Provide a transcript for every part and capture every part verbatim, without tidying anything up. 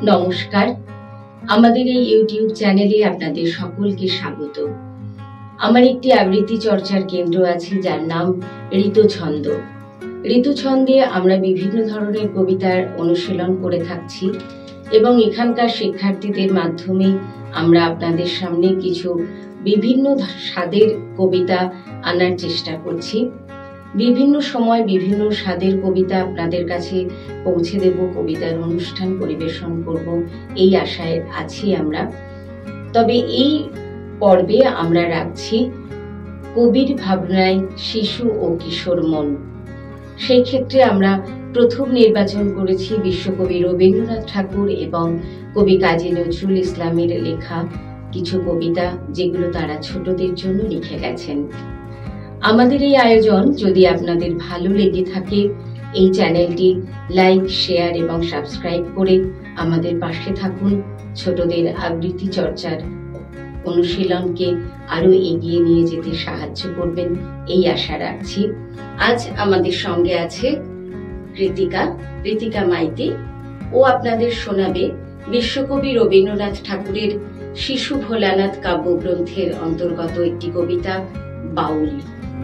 নমস্কার, আমাদের এই ইউটিউব চ্যানেলে আপনাদের সকলকে স্বাগত। আমার একটি আবৃত্তি চর্চার কেন্দ্র আছে যার নাম ঋতুছন্দ। ঋতুছন্দে আমরা বিভিন্ন ধরনের কবিতার অনুশীলন করে থাকছি এবং এখানকার শিক্ষার্থীদের মাধ্যমে আমরা আপনাদের সামনে কিছু বিভিন্ন স্বাদের কবিতা আনার চেষ্টা করছি। বিভিন্ন সময় বিভিন্ন স্বাদের কবিতা আপনাদের কাছে পৌঁছে দেব, কবিতার অনুষ্ঠান পরিবেশন করব, এই আশায় আছি আমরা। তবে এই পর্বে আমরা রাখছি কবির ভাবনায় শিশু ও কিশোর মন। সেই ক্ষেত্রে আমরা প্রথম নির্বাচন করেছি বিশ্বকবি রবীন্দ্রনাথ ঠাকুর এবং কবি কাজী নজরুল ইসলামের লেখা কিছু কবিতা, যেগুলো তারা ছোটদের জন্য লিখে গেছেন। আমাদের এই আয়োজন যদি আপনাদের ভালো লেগে থাকে, এই চ্যানেলটি লাইক, শেয়ার এবং সাবস্ক্রাইব করে আমাদের পাশে থাকুন। ছোটদের আবৃত্তি চর্চার অনুশীলনকে আরো এগিয়ে নিয়ে যেতে সাহায্য করবেন, এই আশা রাখছি। আজ আমাদের সঙ্গে আছে কৃতিকা কৃতিকা মাইতি। ও আপনাদের শোনাবে বিশ্বকবি রবীন্দ্রনাথ ঠাকুরের শিশু ভোলানাথ কাব্যগ্রন্থের অন্তর্গত একটি কবিতা, বাউল।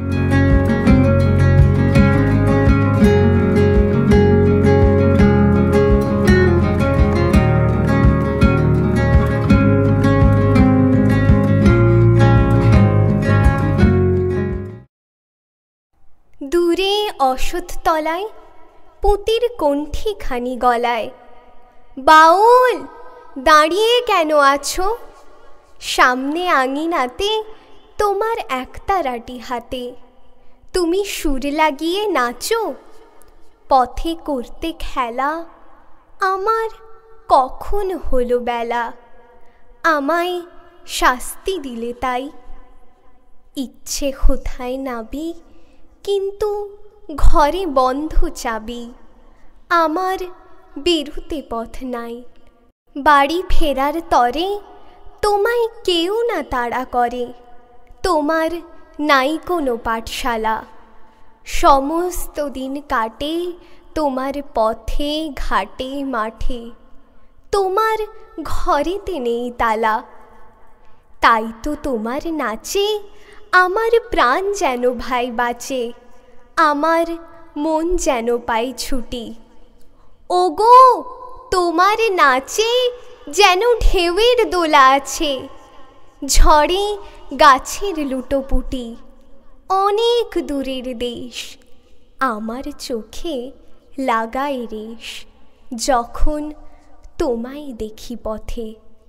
দূরে অশ্বত্থ তলায় পুঁতির কণ্ঠি খানি গলায়, বাউল দাঁড়িয়ে কেন আছো? সামনে আঙিনাতে তোমার একতারাটি হাতে, তুমি সুর লাগিয়ে নাচো। পথে করতে খেলা আমার কখন হলো বেলা, আমায় শাস্তি দিলে তাই। ইচ্ছে কোথায় নাবি, কিন্তু ঘরে বন্ধ চাবি, আমার বেরুতে পথ নাই। বাড়ি ফেরার তরে তোমায় কেউ না তাড়া করে, তোমার নাই কোনো পাঠশালা। সমস্ত দিন কাটে তোমার পথে ঘাটে মাঠে, তোমার ঘরেতে নেই তালা। তাই তো তোমার নাচে আমার প্রাণ যেন ভাই বাঁচে, আমার মন যেন পায় ছুটি। ওগো তোমার নাচে যেন ঢেউয়ের দোলা আছে, ঝড়ে গাছের লুটোপুটি। অনেক দূরের দেশ আমার চোখে লাগায় রেশ, যখন তোমায় দেখি পথে।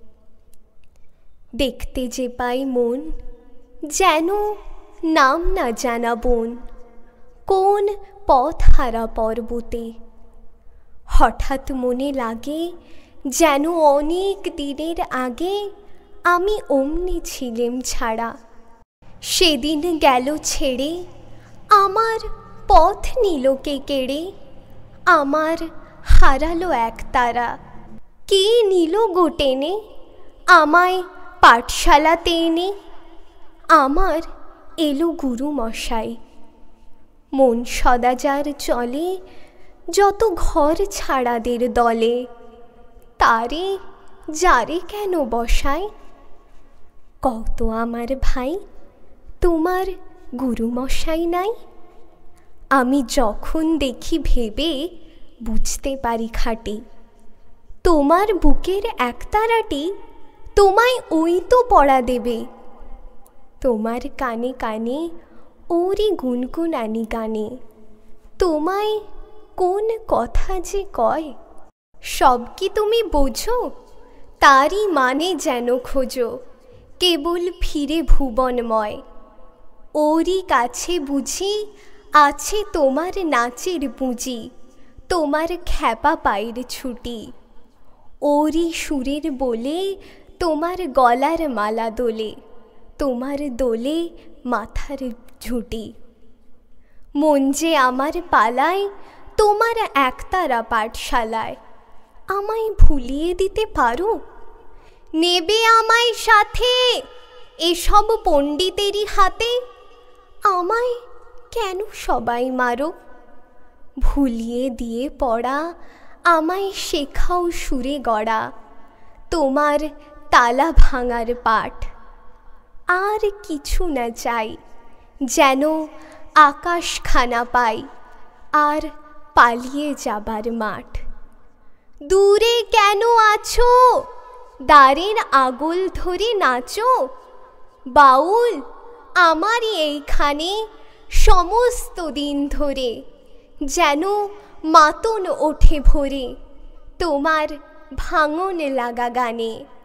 দেখতে যে পাই মন যেন নাম না জানা বন, কোন পথ হারা পর্বতে। হঠাৎ মনে লাগে যেন অনেক দিনের আগে আমি অমনি ছিলেম ছাড়া। সেদিন গেল ছেড়ে আমার পথ নিল কে কেড়ে, আমার হারালো এক তারা। কে নিল গো টেনে আমায় পাঠশালাতে এনে, আমার এলো গুরু মশাই। মন সদাচার চলে যত ঘর ছাড়াদের দলে, তারে যারে কেন বসায়? কত আমার ভাই, তোমার গুরু মশাই নাই? আমি যখন দেখি ভেবে বুঝতে পারি খাটি, তোমার বুকের একতারাটি তোমায় ওই তো পড়া দেবে। তোমার কানে কানে ওরই গুনগুনানি গানে, তোমায় কোন কথা যে কয় সব কি তুমি বোঝো? তারই মানে যেন খোঁজো, কেবল ফিরে ভুবনময়। ওরই কাছে বুঝি আছে তোমার নাচের পুঁজি, তোমার খ্যাপা পায়ের ছুটি। ওরই সুরের বলে তোমার গলার মালা দোলে, তোমার দোলে মাথার ঝুঁটি। মন যে আমার পালায় তোমার একতারা পাঠশালায়, আমায় ভুলিয়ে দিতে পারো? নেবে আমায় সাথে এসব পণ্ডিতেরই হাতে, আমায় কেন সবাই মারো? ভুলিয়ে দিয়ে পড়া আমায় শেখাও সুরে গড়া তোমার তালা ভাঙার পাঠ। আর কিছু না চাই, যেন আকাশখানা পাই আর পালিয়ে যাবার মাঠ। দূরে কেন আছো, দ্বারের আগল ধরে নাচো। বাউল আমারই এইখানে সমস্ত দিন ধরে, যেন মাতন ওঠে ভোরে তোমার ভাঙন লাগা গানে।